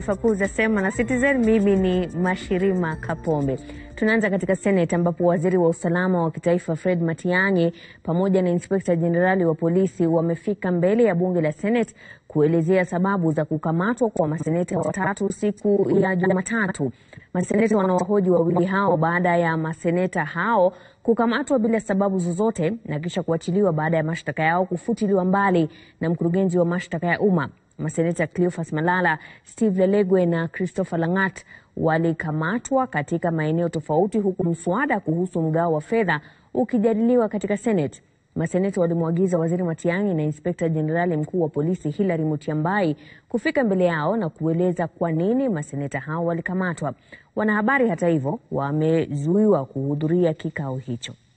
Fakuza sema na Citizen. Mimi ni Mashirima Kapombe. Tunaanza katika Senate ambapo waziri wa usalama wa kitaifa Fred Matiang'i pamoja na inspekta jenerali wa polisi wamefika mbele ya bunge la Senate kuelezea sababu za kukamatwa kwa maseneta watatu siku ya Jumatatu. Maseneta wanawahoji wawili hao baada ya maseneta hao kukamatwa bila sababu zozote na kisha kuachiliwa baada ya mashtaka yao kufutiliwa mbali na mkurugenzi wa mashtaka ya umma. Maseneta Cleophas Malala, Steve Lelegwe na Christopher Langat walikamatwa katika maeneo tofauti huku mswada kuhusu mgao wa fedha ukijadiliwa katika Senate. Maseneta walimwagiza Waziri Matiang'i na Inspekta Jenerali mkuu wa polisi Waziri Mutyambai kufika mbele yao na kueleza kwa nini maseneta hao walikamatwa. Wanahabari hata hivyo wamezuiwa kuhudhuria kikao hicho.